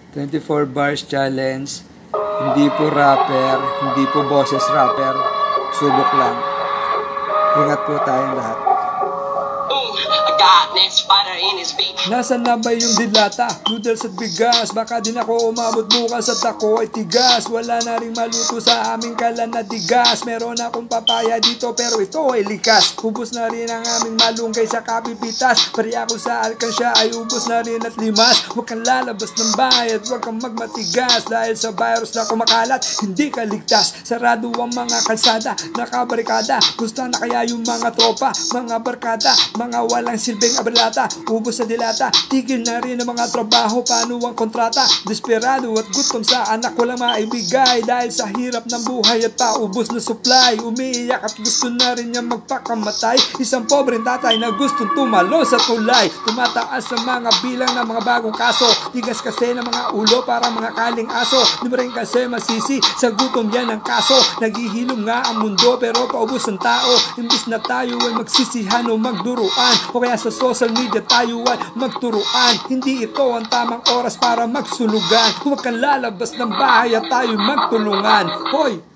24 bars challenge. Hindi po rapper, hindi po boses rapper. Subok lang. Ingat po tayong lahat. Nasaan na ba yung dilata? Noodles at bigas. Baka din ako umabot bukas at ako ay tigas. Wala na rin maluto sa aming kalan na digas. Meron akong papaya dito pero ito ay likas. Ubus na rin ang aming malunggay sa kapipitas. Pari ako sa alkansya ay ubus na rin at limas. Huwag kang lalabas ng bahay at huwag kang magmatigas. Dahil sa virus na kumakalat, hindi ka ligtas. Sarado ang mga kalsada, nakabarikada. Gusto na kaya yung mga tropa, mga barkada, mga walang silbing abrilata. Ubus sa dilata, tigil na rin ang mga trabaho. Paano ang kontrata? Desperado at gutom sa anak walang maibigay. Dahil sa hirap ng buhay at paubos na supply. Umiiyak at gusto na rin niya magpakamatay. Isang pobreng tatay na gustong tumalo sa tulay. Tumataas ang mga bilang ng mga bagong kaso. Tigas kasi ng mga ulo para mga kaling aso. Di mo rin kasi masisi sa gutom yan ang kaso. Naghihilom nga ang mundo pero paubos ang tao. Imbis na tayo ay magsisihan o magduruan, o kaya sa social media tayo ay magturuan. Hindi ito ang tamang oras para magsulugan. Huwag kang lalabas ng bahay at tayo magtulungan. Hoy!